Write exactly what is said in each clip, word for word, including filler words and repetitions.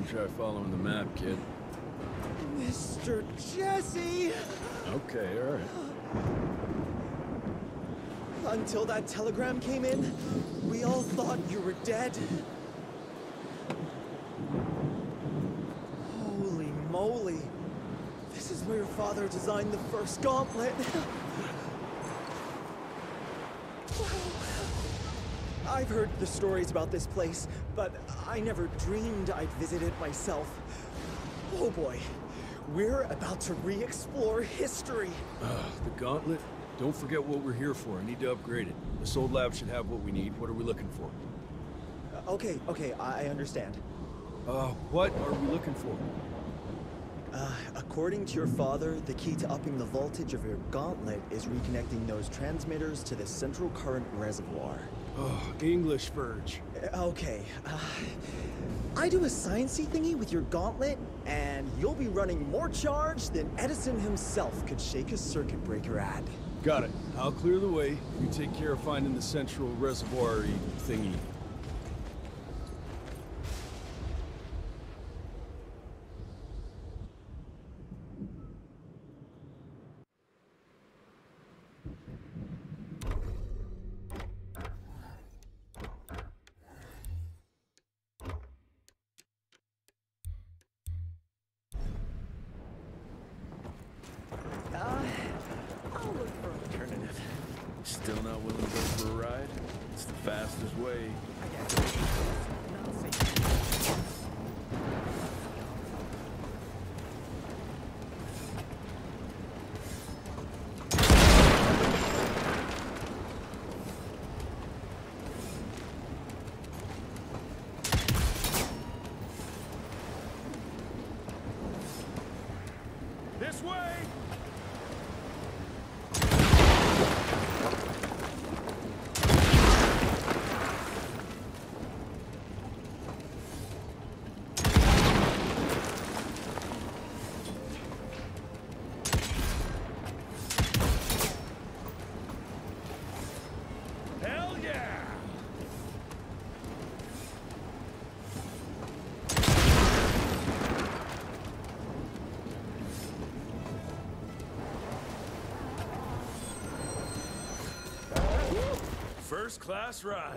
gonna try following the map, kid. Mister Jesse! Okay, alright. Until that telegram came in, we all thought you were dead. Holy moly. This is where your father designed the first gauntlet. I've heard the stories about this place, but I never dreamed I'd visit it myself. Oh boy, we're about to re-explore history. Uh, the gauntlet? Don't forget what we're here for. I need to upgrade it. This old lab should have what we need. What are we looking for? Uh, okay, okay, I understand. Uh, what are we looking for? Uh, according to your father, the key to upping the voltage of your gauntlet is reconnecting those transmitters to the central current reservoir. Oh, English Verge. Uh, okay, uh, I do a sciencey thingy with your gauntlet, and you'll be running more charge than Edison himself could shake a circuit breaker at. Got it. I'll clear the way. You take care of finding the central reservoir-y thingy. Still not willing to go for a ride? It's the fastest way. This way! Hell yeah! First class ride.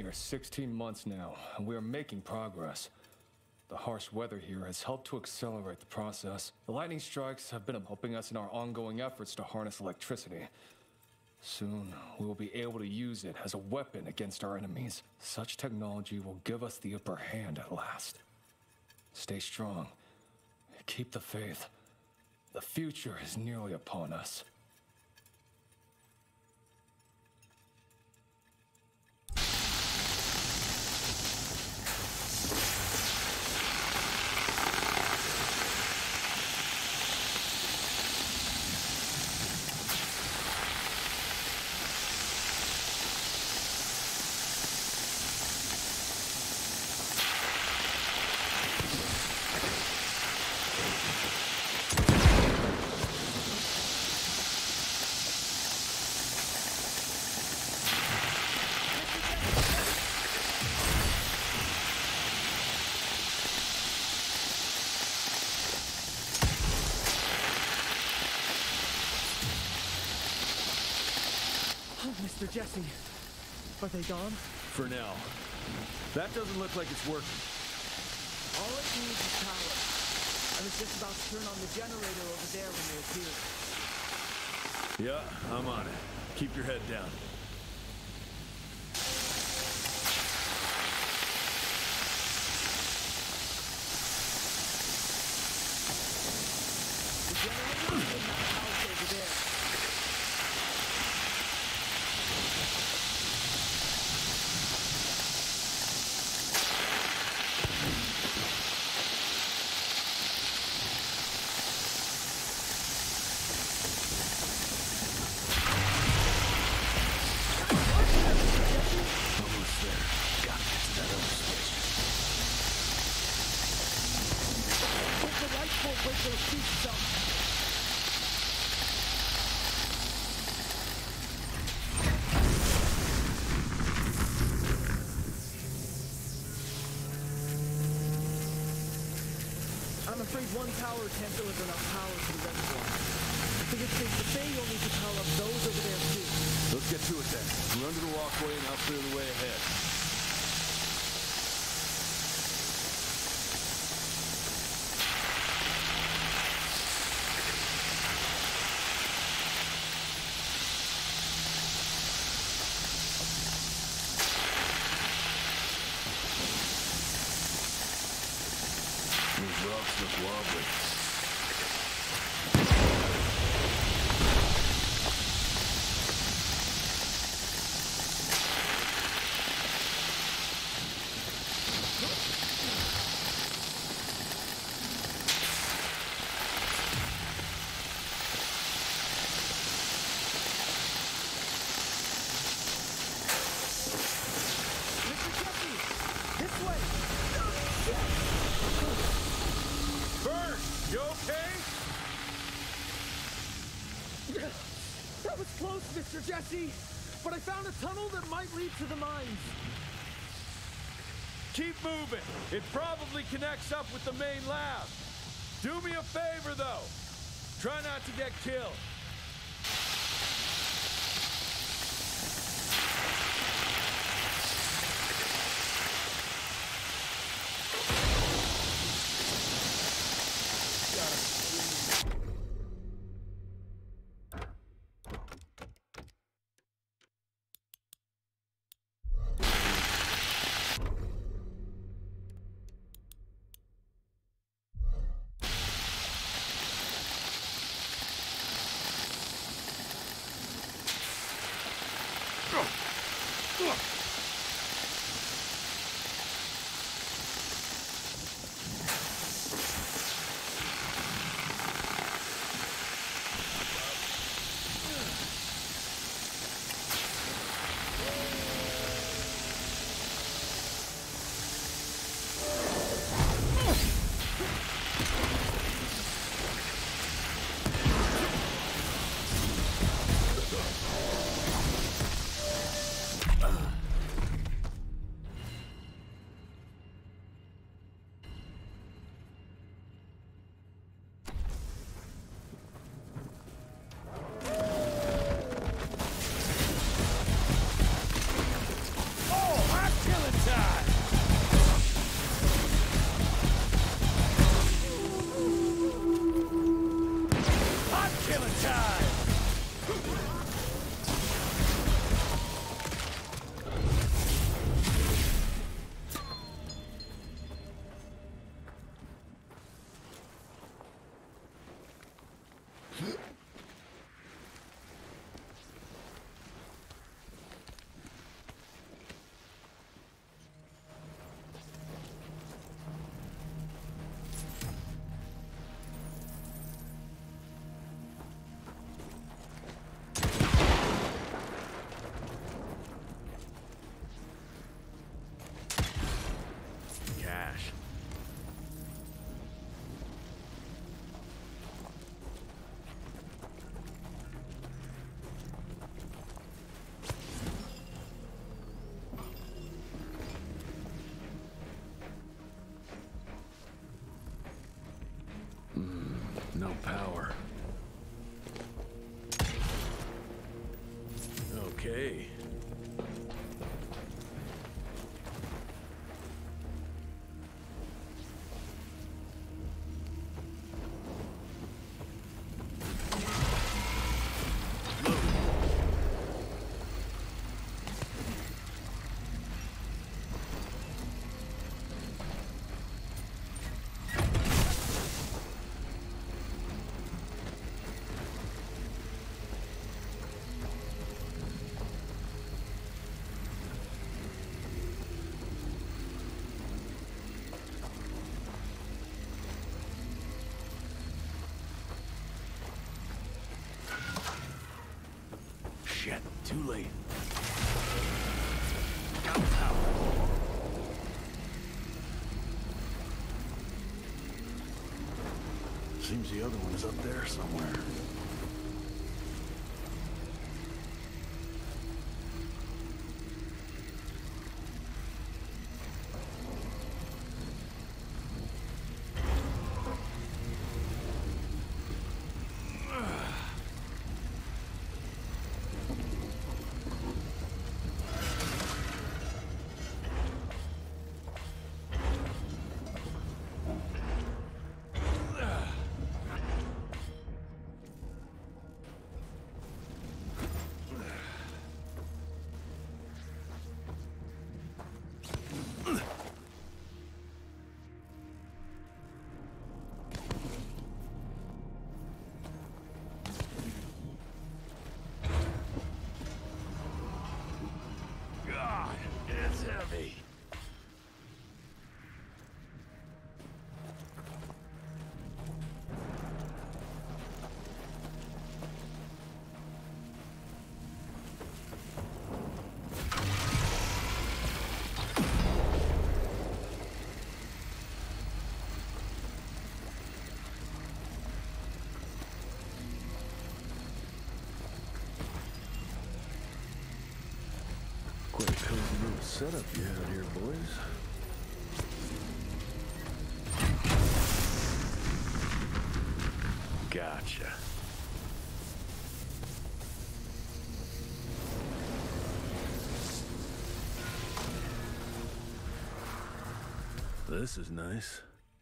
here sixteen months now, and we are making progress. The harsh weather here has helped to accelerate the process. The lightning strikes have been helping us in our ongoing efforts to harness electricity. Soon, we will be able to use it as a weapon against our enemies. Such technology will give us the upper hand at last. Stay strong. Keep the faith. The future is nearly upon us. Mister Jesse, are they gone? For now. That doesn't look like it's working. All it needs is power. I was just about to turn on the generator over there when they appeared. Yeah, I'm on it. Keep your head down. The generator is in that house over there. I'm afraid one tower can't deliver enough power to the reservoir. I think it's safe to say you'll need to power up those over there too. Let's get to it then. Run to the walkway and I'll clear the way ahead. These rocks look wobbly. Mister Jesse! This way! Bert, you okay? That was close, Mister Jesse! But I found a tunnel that might lead to the mines. Keep moving. It probably connects up with the main lab. Do me a favor, though. Try not to get killed. no power. Okay. Shit, too late. Seems the other one is up there somewhere. God, it's heavy. Quite a cozy little setup you have here, boys. Gotcha. This is nice.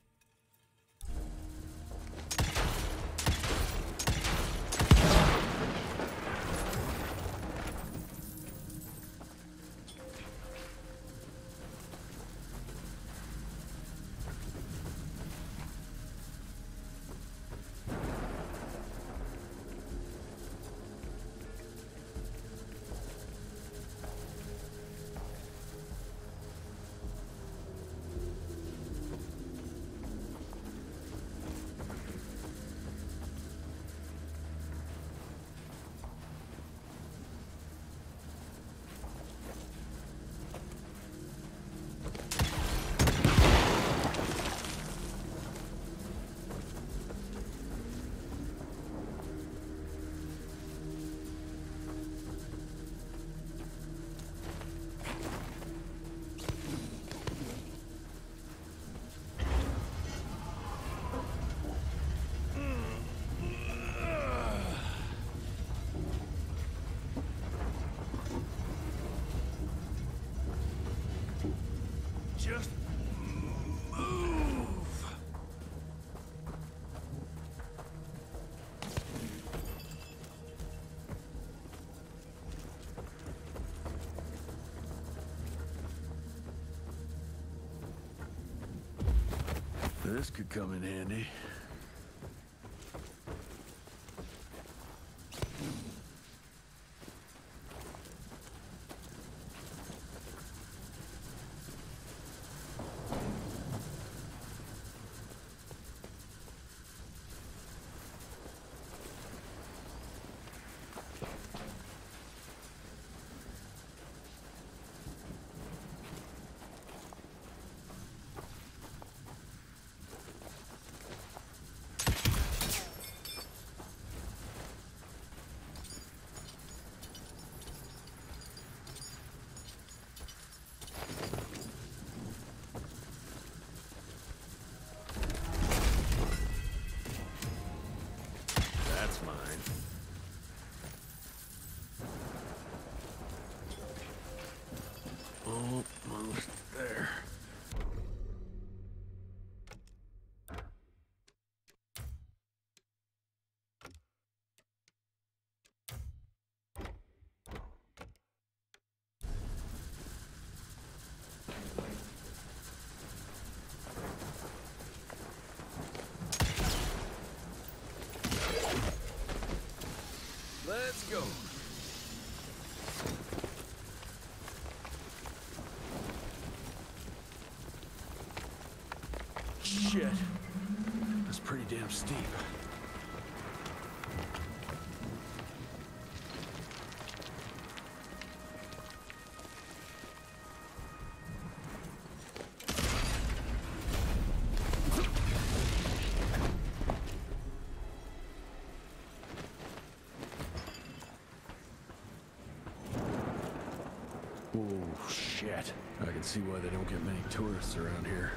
Just move. This could come in handy. Shit. That's pretty damn steep. Oh, shit. I can see why they don't get many tourists around here.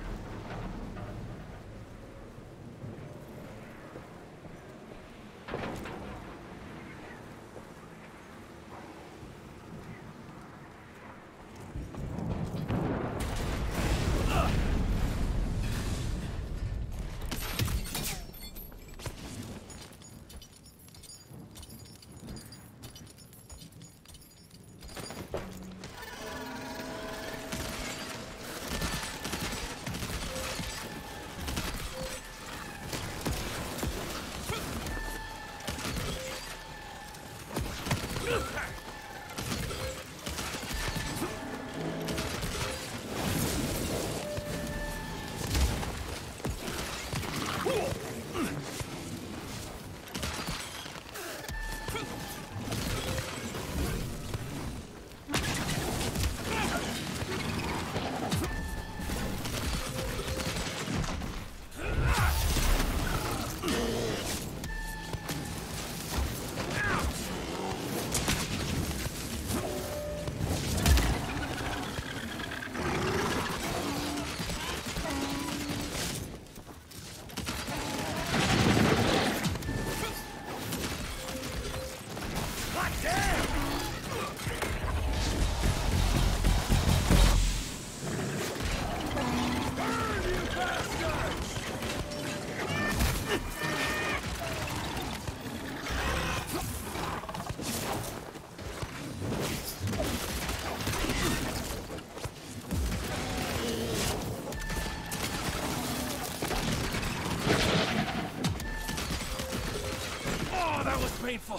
Painful.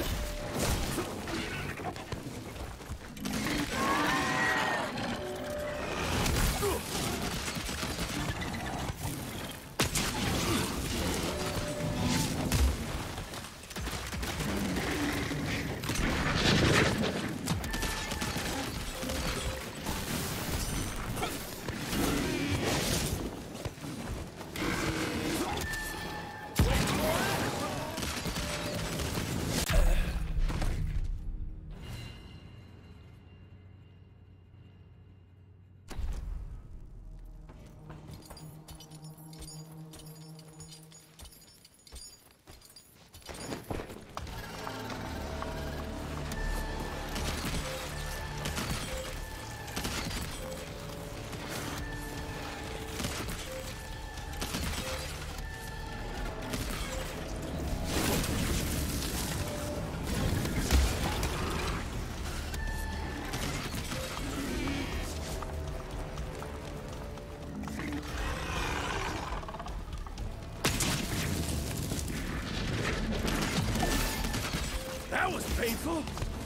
That was painful.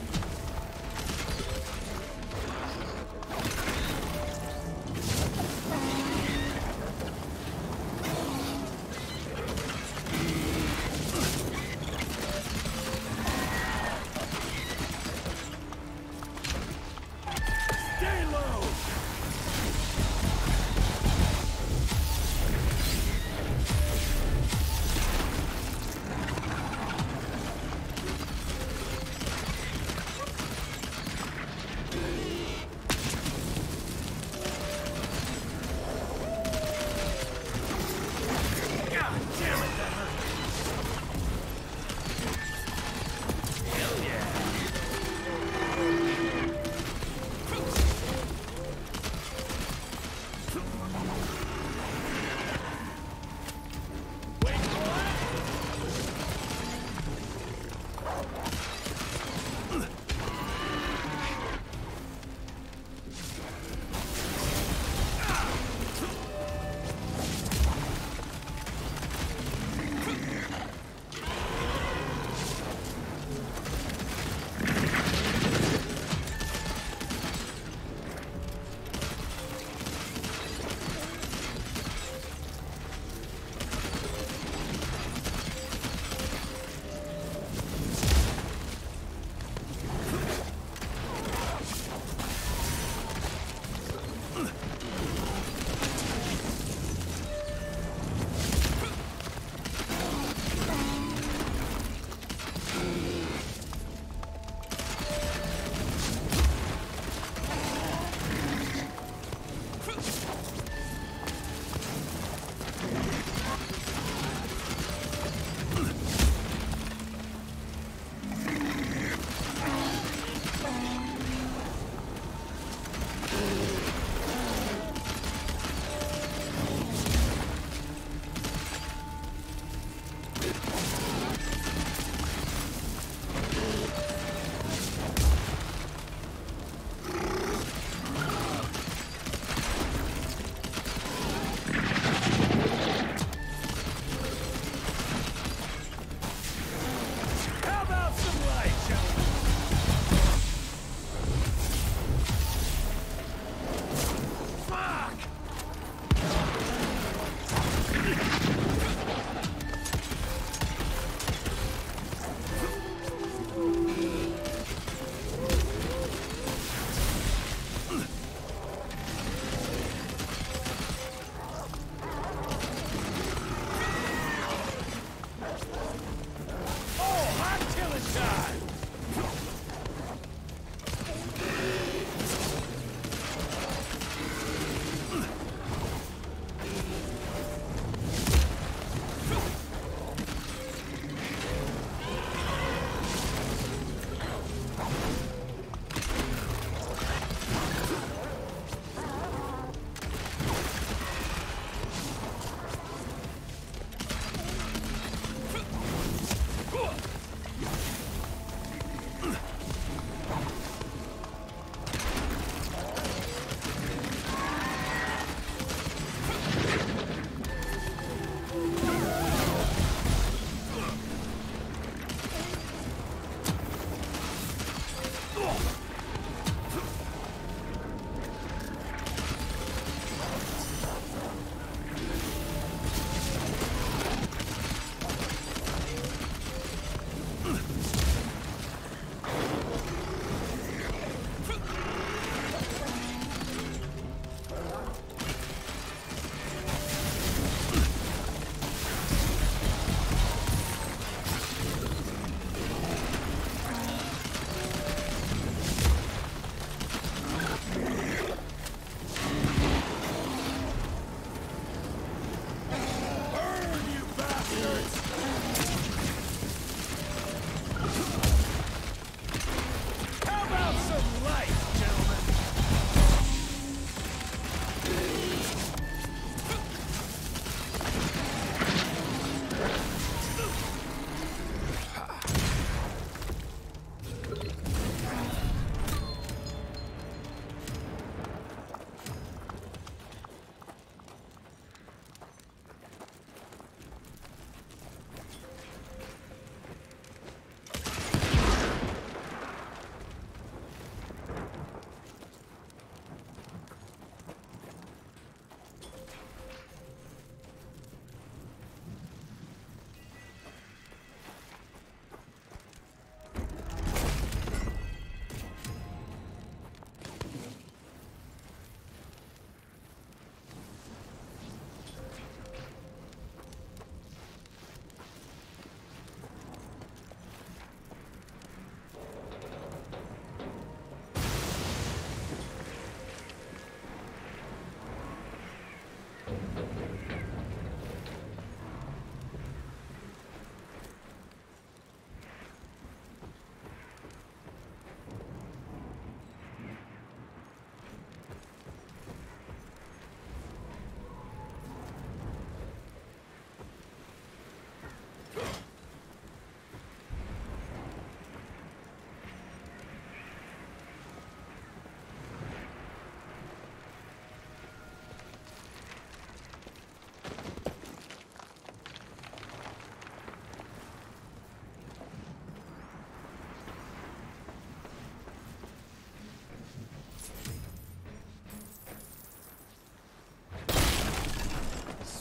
Stay low.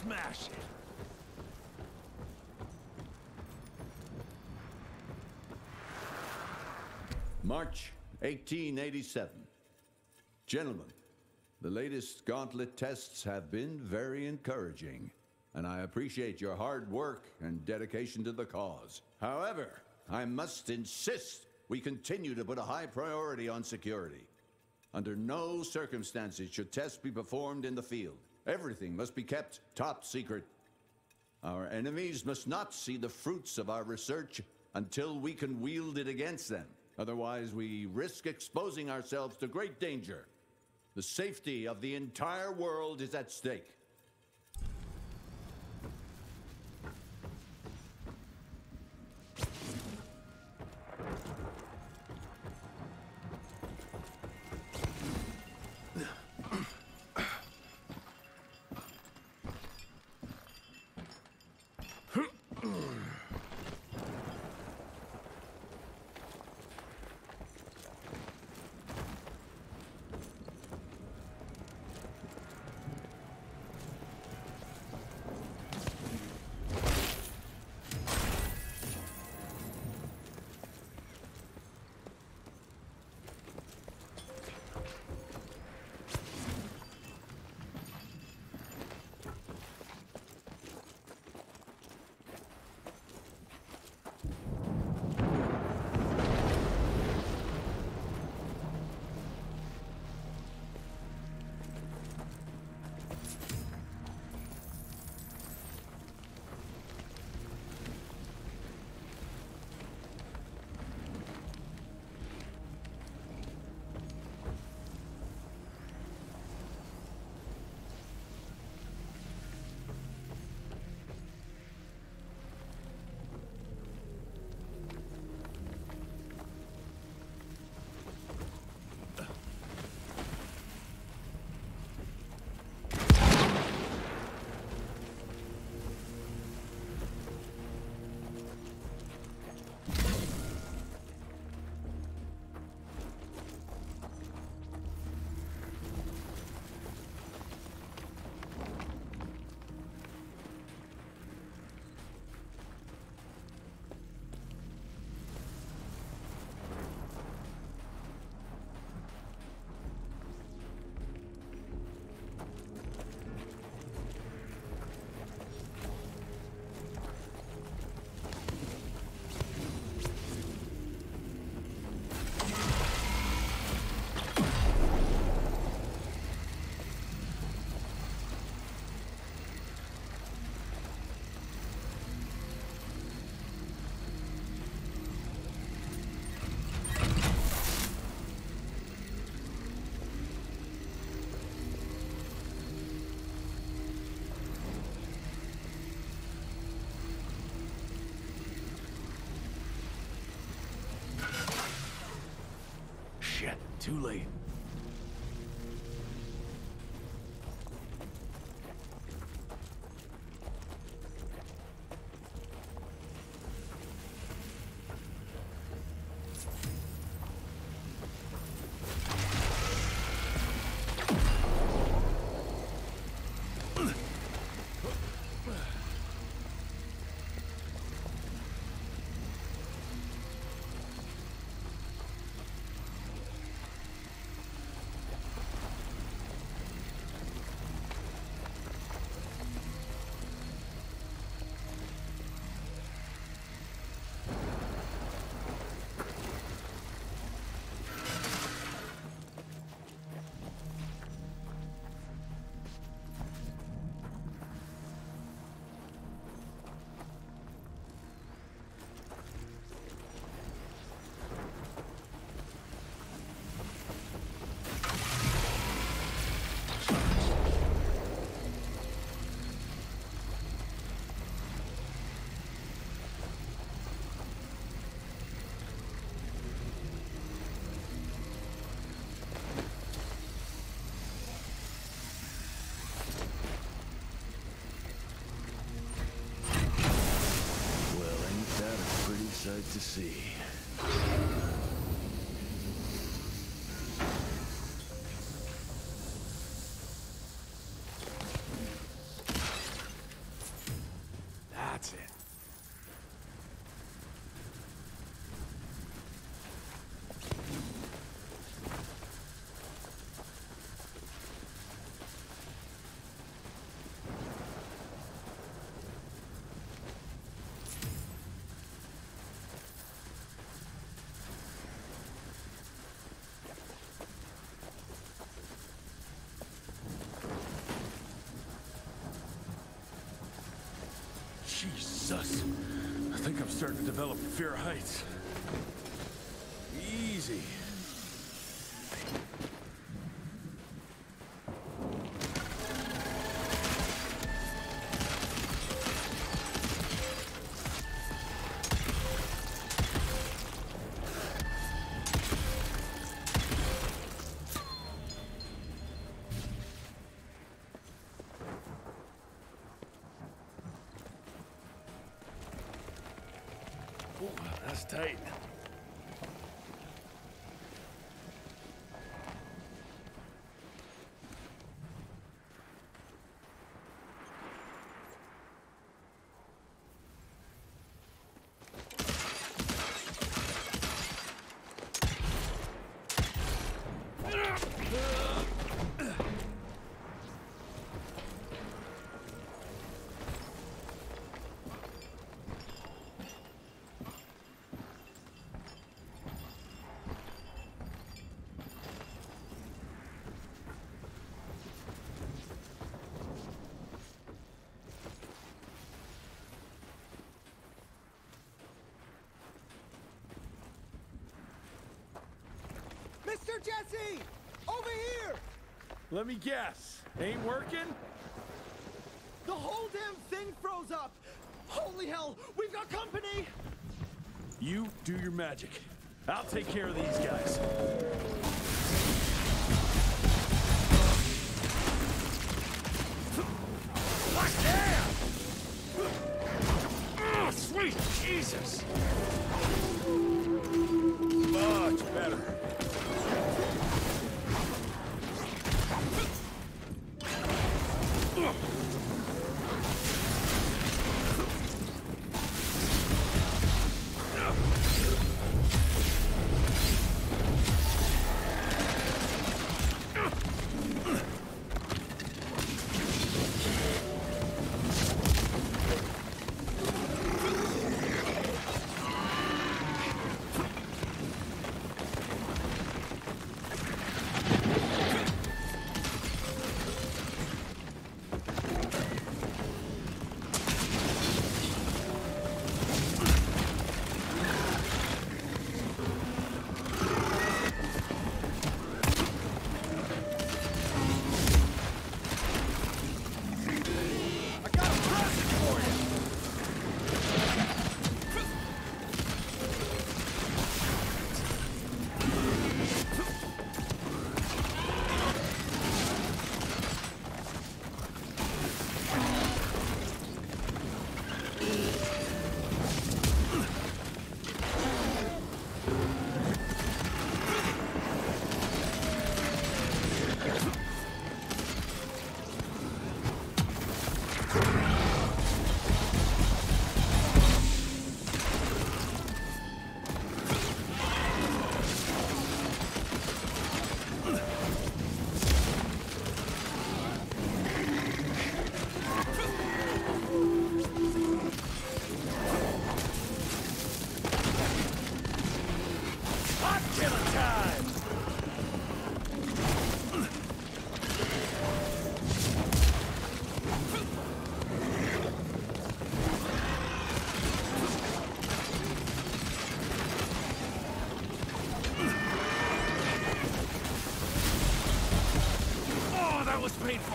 Smash it! March eighteen eighty-seven. Gentlemen, the latest Gauntlet tests have been very encouraging, and I appreciate your hard work and dedication to the cause. However, I must insist we continue to put a high priority on security. Under no circumstances should tests be performed in the field. Everything must be kept top secret. Our enemies must not see the fruits of our research until we can wield it against them. Otherwise, we risk exposing ourselves to great danger. The safety of the entire world is at stake. Shit, too late. Sight to see. That's it. Jesus. I think I'm starting to develop a fear of heights. Easy. Ooh, that's tight. Mister Jesse! Over here! Let me guess. Ain't working? The whole damn thing froze up! Holy hell! We've got company! You do your magic. I'll take care of these guys. What? Damn! Oh, sweet Jesus! Much better. Was painful.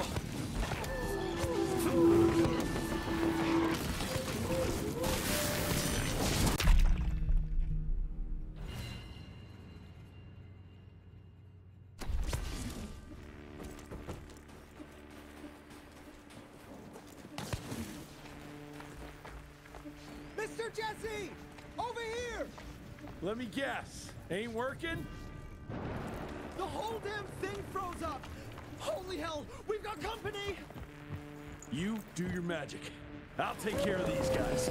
Mister Jesse! Over here! Let me guess. Ain't working? The whole damn thing froze up! Holy hell! We've got company! You do your magic. I'll take care of these guys.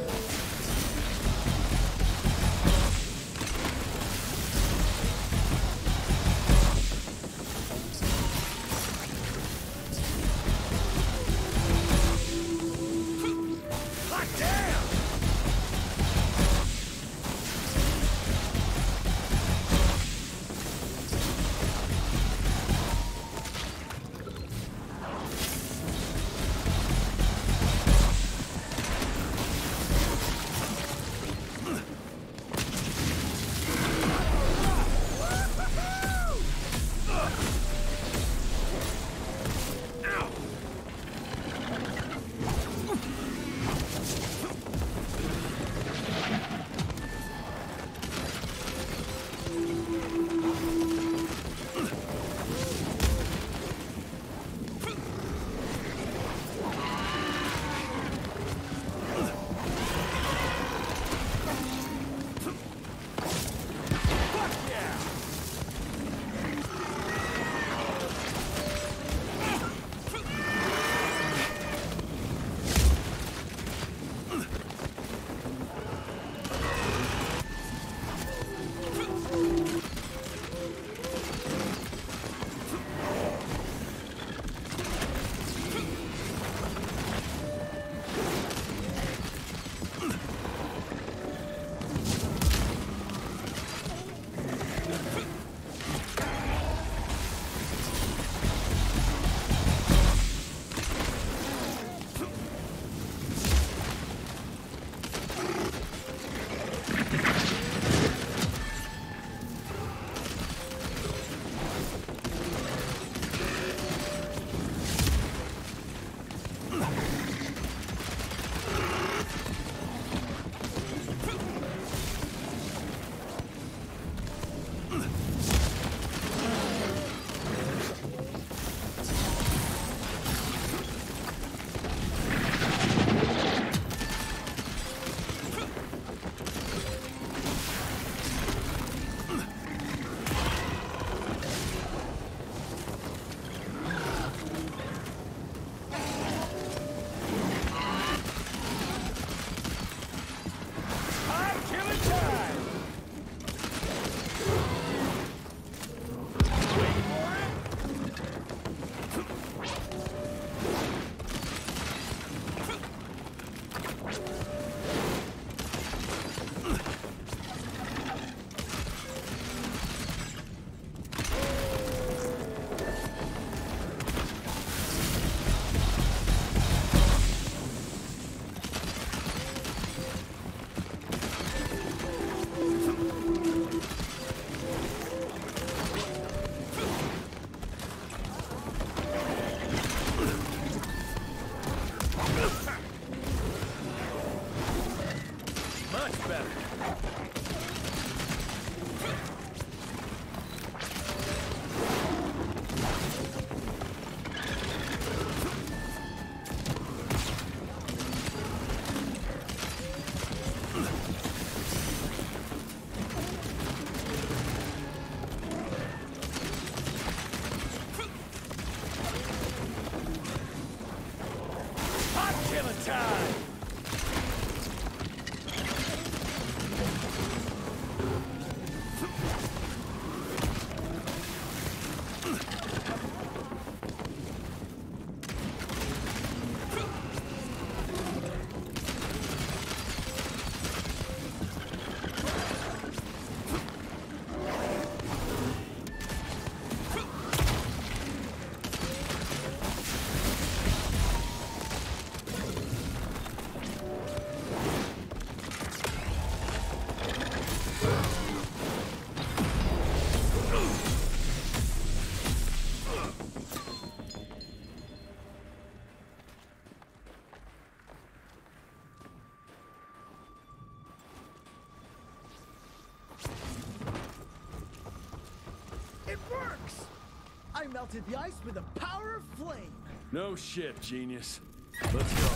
It works! I melted the ice with the power of flame. No shit, genius. Let's go.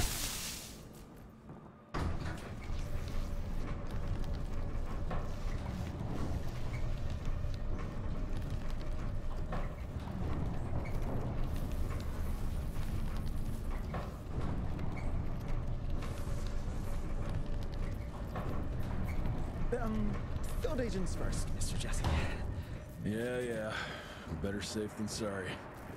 um, field agents first, Mister Jesse. Yeah, yeah. Better safe than sorry.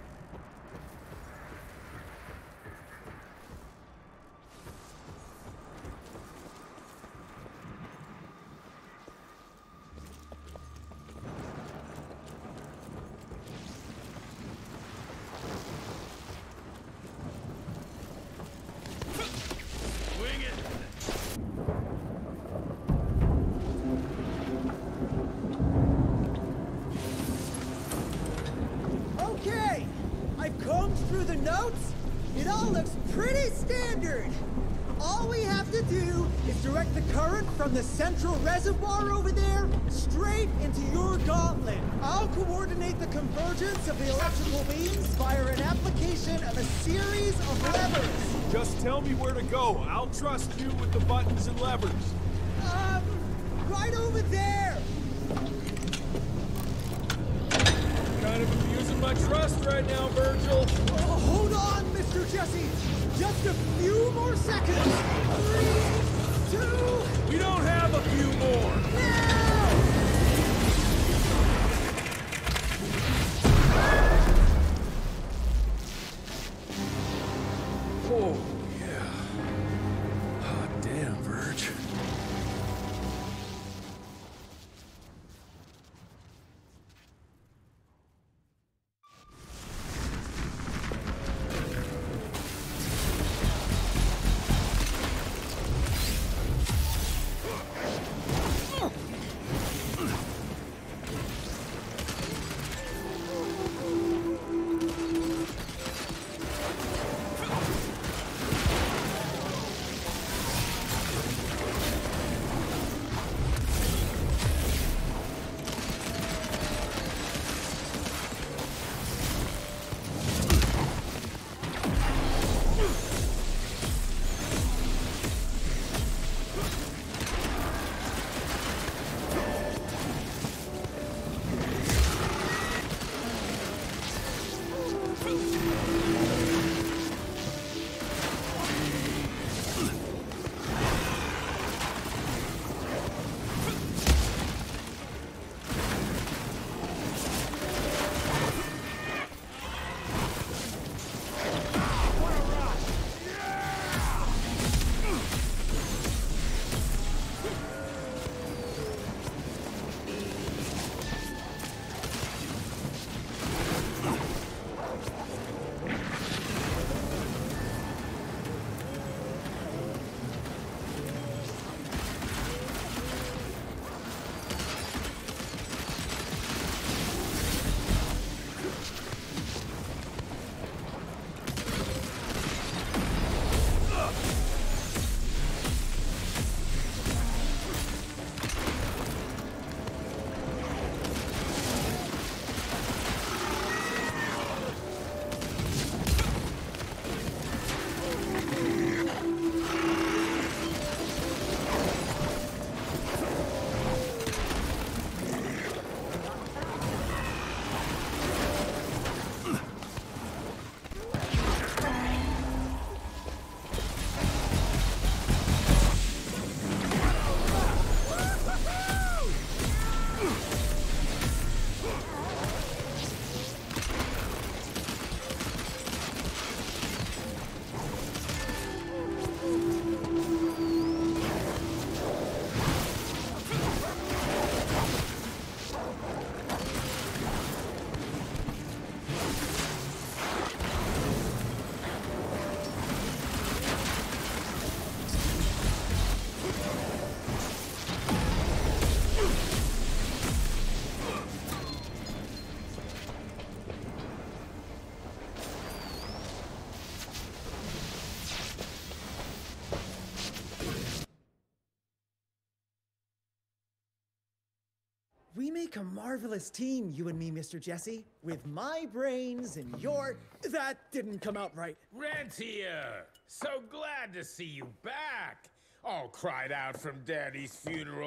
Okay, I've combed through the notes. It all looks pretty standard. All we have to do is direct the current from the central reservoir over there straight into your gauntlet. I'll coordinate the convergence of the electrical beams via an application of a series of levers. Just tell me where to go. I'll trust you with the buttons and levers. Um, right over there. Kind of abusing my trust right now, Virgil. Oh, hold on, Mister Jesse. Just a few more seconds. Three, two, We don't have a few more. now! Oh, yeah. Hot damn, Verge. We make a marvelous team, you and me, Mister Jesse. With my brains and your... That didn't come out right. Rentier! So glad to see you back! All cried out from Daddy's funeral.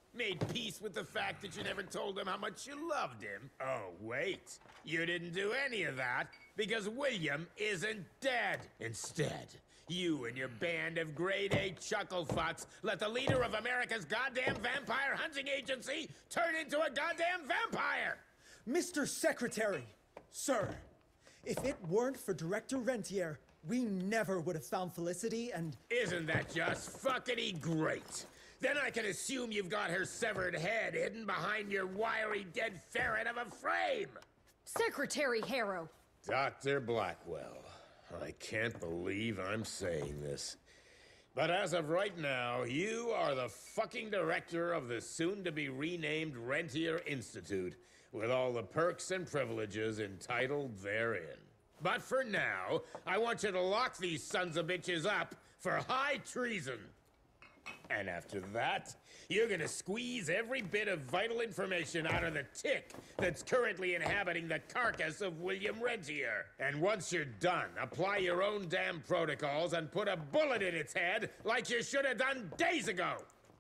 Made peace with the fact that you never told him how much you loved him. Oh, wait. You didn't do any of that because William isn't dead. Instead, you and your band of grade-A chucklefucks let the leader of America's goddamn vampire hunting agency turn into a goddamn vampire! Mister Secretary, sir, if it weren't for Director Rentier, we never would have found Felicity and... Isn't that just fuckity great? Then I can assume you've got her severed head hidden behind your wiry dead ferret of a frame! Secretary Harrow! Doctor Blackwell, I can't believe I'm saying this. But as of right now, you are the fucking director of the soon-to-be renamed Rentier Institute, with all the perks and privileges entitled therein. But for now, I want you to lock these sons of bitches up for high treason. And after that, you're gonna squeeze every bit of vital information out of the tick that's currently inhabiting the carcass of William Rentier. And once you're done, apply your own damn protocols and put a bullet in its head like you should have done days ago.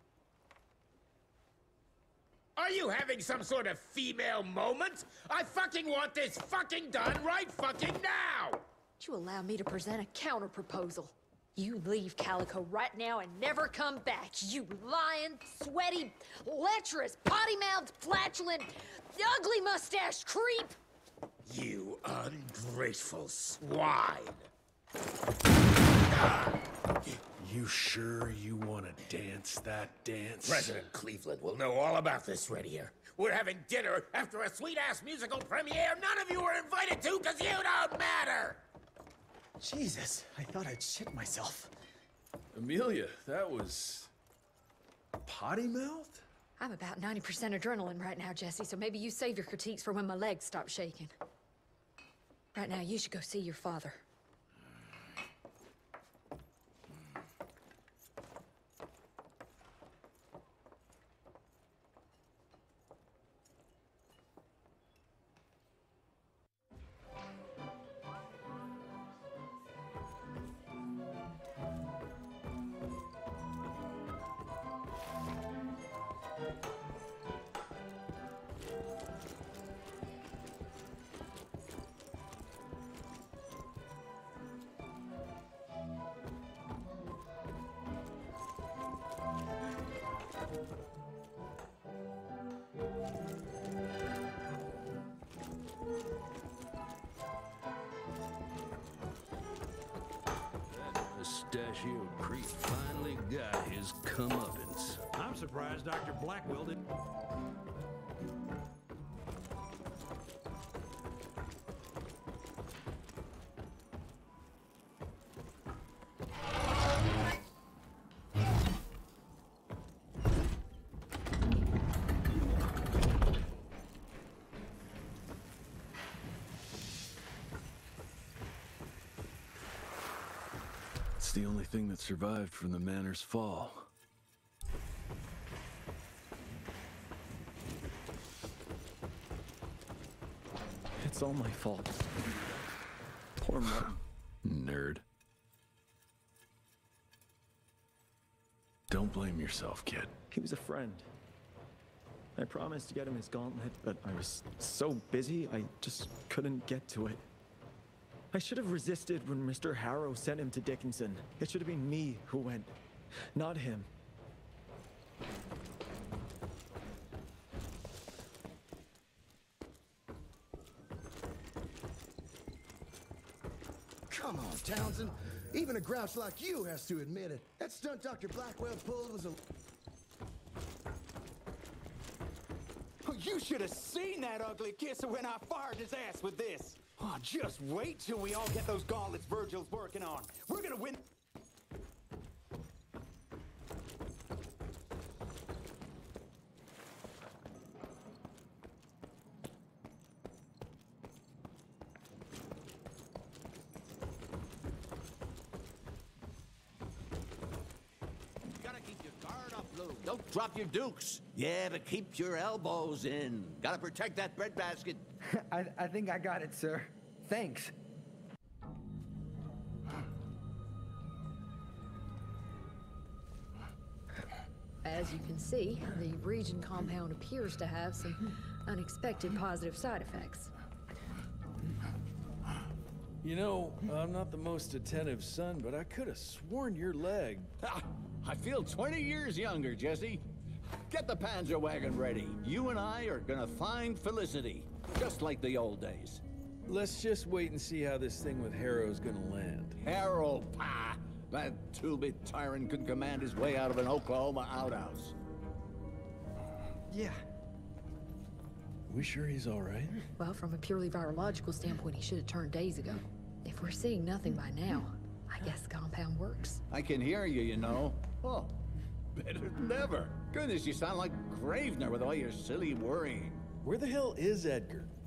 Are you having some sort of female moment? I fucking want this fucking done right fucking now! Would you allow me to present a counter-proposal? You leave Calico right now and never come back, you lying, sweaty, lecherous, potty-mouthed, flatulent, ugly mustached creep! You ungrateful swine! You sure you want to dance that dance? President Cleveland will know all about this right here. We're having dinner after a sweet-ass musical premiere none of you were invited to because you don't matter! Jesus, I thought I'd shit myself. Amelia, that was... potty-mouthed? I'm about ninety percent adrenaline right now, Jesse, so maybe you save your critiques for when my legs stop shaking. Right now, you should go see your father. Mustachio Creep finally got his comeuppance. I'm surprised Doctor Blackwell didn't... It's the only thing that survived from the manor's fall. It's all my fault. Poor Martin. Nerd. Don't blame yourself, kid. He was a friend. I promised to get him his gauntlet, but I was so busy, I just couldn't get to it. I should have resisted when Mister Harrow sent him to Dickinson. It should have been me who went, not him. Come on, Townsend. Even a grouch like you has to admit it. That stunt Doctor Blackwell pulled was a... You should have seen that ugly kisser when I fired his ass with this. Oh, just wait till we all get those gauntlets Virgil's working on. We're gonna win. Gotta keep your guard up, Lou. Don't drop your dukes. Yeah, but keep your elbows in. Gotta protect that breadbasket. I, I think I got it, sir. Thanks. as you can see, the Region compound appears to have some unexpected positive side effects. You know, I'm not the most attentive son, but I could have sworn your leg... Ah, I feel twenty years younger, Jesse. Get the Panzer wagon ready. You and I are gonna find Felicity, just like the old days. Let's just wait and see how this thing with Harrow's gonna land. Harrow, pa! That two-bit tyrant could command his way out of an Oklahoma outhouse. Yeah. We sure he's all right? Well, from a purely virological standpoint, he should have turned days ago. If we're seeing nothing by now, I guess the compound works. I can hear you, you know. Oh, better than ever. Goodness, you sound like Gravener with all your silly worrying. Where the hell is Edgar?